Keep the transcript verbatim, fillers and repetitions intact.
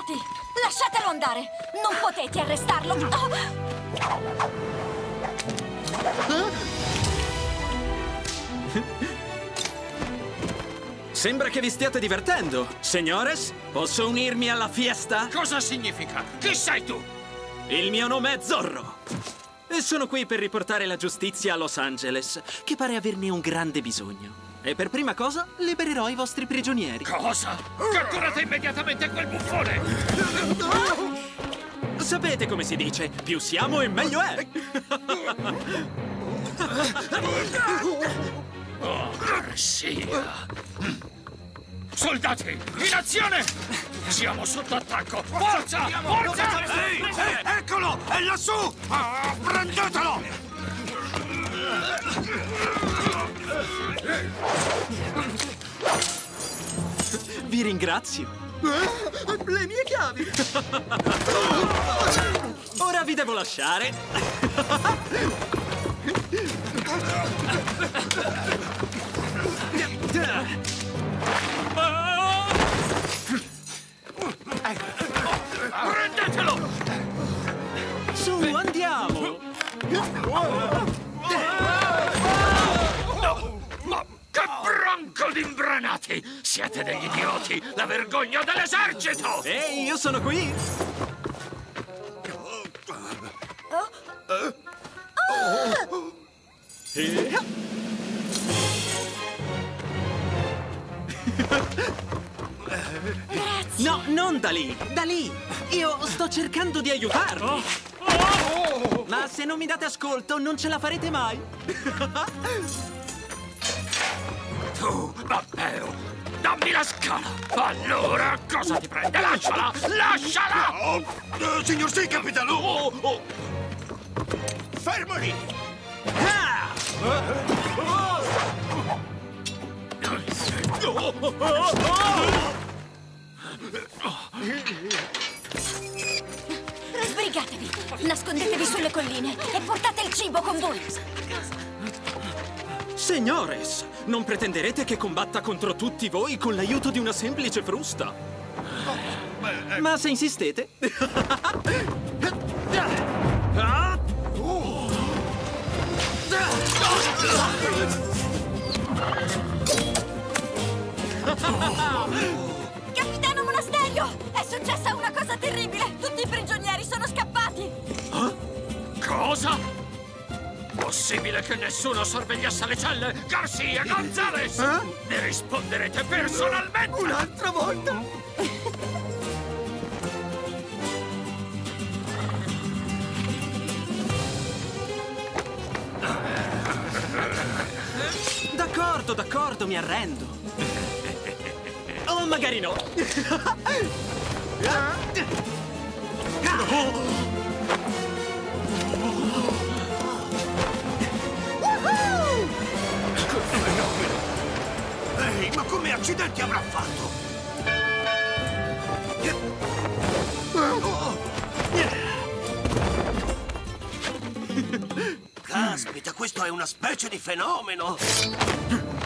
sbirciati! Lasciatelo andare! Non potete arrestarlo! Oh. Sembra che vi stiate divertendo. Signores, posso unirmi alla fiesta? Cosa significa? Chi sei tu? Il mio nome è Zorro. E sono qui per riportare la giustizia a Los Angeles, che pare averne un grande bisogno. E per prima cosa, libererò i vostri prigionieri. Cosa? Catturate immediatamente quel buffone! Sapete come si dice, più siamo e meglio è. Oh, Garcia! Soldati, in azione! Siamo sotto attacco! Forza! Forza! Ehi, eh, eccolo! È lassù! Ah, prendetelo! Vi ringrazio. Le mie chiavi! Ora vi devo lasciare. Prendetelo! Su, andiamo! Ma che branco di imbranati! Siete degli idioti! La vergogna dell'esercito! Ehi, io sono qui! Grazie! No, non da lì! Da lì! Io sto cercando di aiutarvi! Ma se non mi date ascolto, non ce la farete mai! Tu, Matteo, dammi la scala! Allora, cosa ti prende? Lasciala! Lasciala! Oh, eh, signor sì, capitano! Oh, oh. Fermo lì! Ah! Sbrigatevi! Nascondetevi sulle colline e portate il cibo con voi! Signores, non pretenderete che combatta contro tutti voi con l'aiuto di una semplice frusta? Ma se insistete... Capitano Monasterio! È successa una cosa terribile! Tutti i prigionieri sono scappati! Cosa? Possibile che nessuno sorvegliasse le celle? Garcia, Gonzales! Eh? Ne risponderete personalmente! Un'altra volta? D'accordo, d'accordo, mi arrendo. Oh, magari no. Ehi, ma come accidenti avrà fatto? Caspita, questo è una specie di fenomeno!